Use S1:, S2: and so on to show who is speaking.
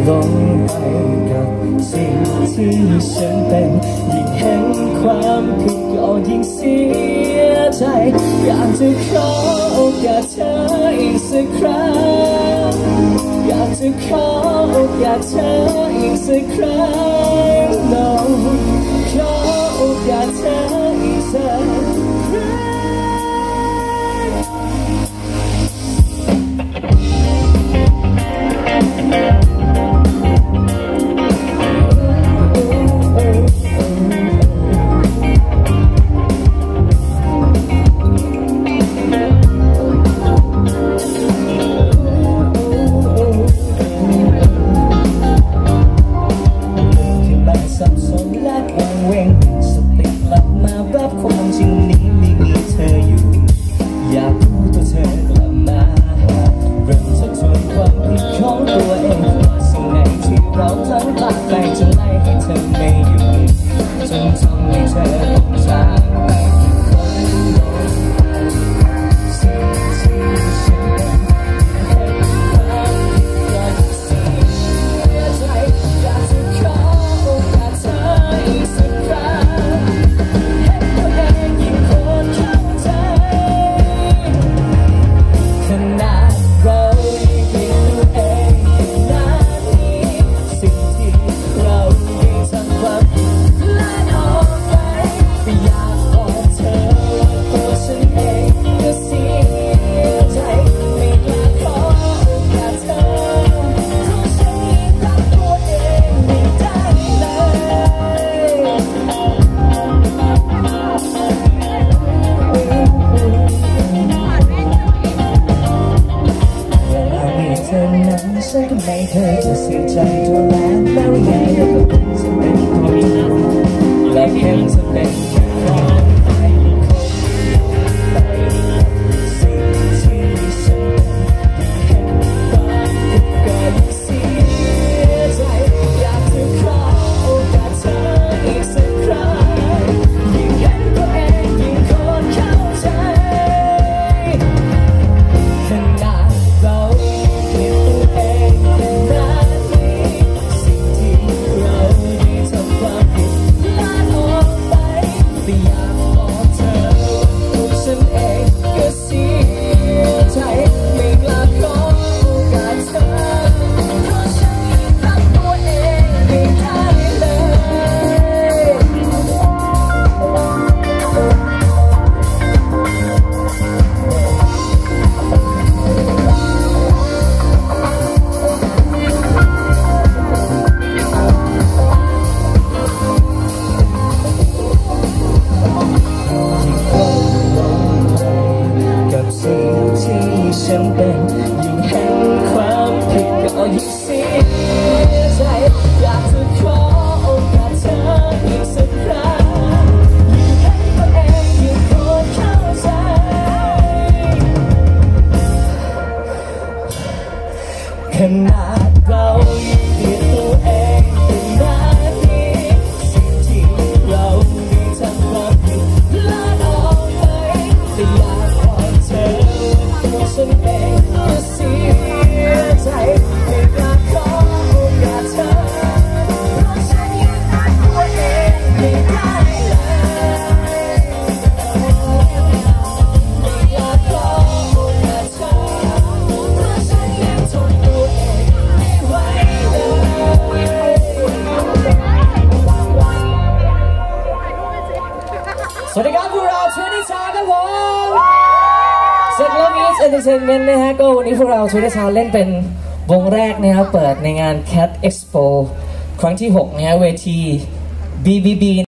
S1: ลงไปกับสิ่งที่ฉันเป็นยิ่งเห็นความผิดก็ยิ่งเสียใจอยากจะขอโอกาสเธออีกสักครั้งอยากจะขอโอกาสเธออีกสักครั้งลองขอโอกาสเธออีกสักครั้งสับสนและวังเวงสติกลับมารับความจริงนี้ไม่มีเธออยู่อยากรู้ตัวเธอกลับมาเริ่มทบทวนความผิดของตัวเองว่าสิ่งไหนที่เราพลั้งพลาดไปจนไล่ให้เธอไม่อยู่จนทำให้เธอต้องจากไปฉันก็ไม่เคยจะเสียใจตัวแล้แม้ว่าไงแล้วก็เป็นจะเป็นของเธอและเห็นจะเป็นแค่ความไปไปสิ่งที่ฉันเป็นเห็นความผิดก็ยิ่งเสียใจอยากจะขอโอกาสเธออีกสักครั้งยิ่งเห็นตัวเองยิ่งคนเข้าใจขนาดเราฉันเป็นยิ่งเห็นความผิดก็ยิ่งเสียใจอยากจะขอโอกาสเธออีกสักครั้งยิ่งเห็นตัวเองยิ่งคนเข้าใจขนาดเรายิ่งเกลียดตัวเองเป็นแบบนี้สิ่งที่เราได้ทำความผิดพลาดออกไปแต่อยากบอกเธอฉันเองก็เสียใจไม่กล้าขอโอกาสเธอเพราะฉันยังรักตัวเองไม่ได้เลยไม่กล้าขอโอกาสเธอเพราะฉันยังทนตัวเองไม่ไหวเลยสวัสดีครับพวกเราชวนนิชาครับผมเซตล็อกอีสเอนเตอร์เทนเมนต์นะฮะก็วันนี้พวกเราชวนนิชาเล่นเป็นวงแรกนะครับเปิดในงาน Cat Expo ครั้งที่ 6นะฮะเวที BBB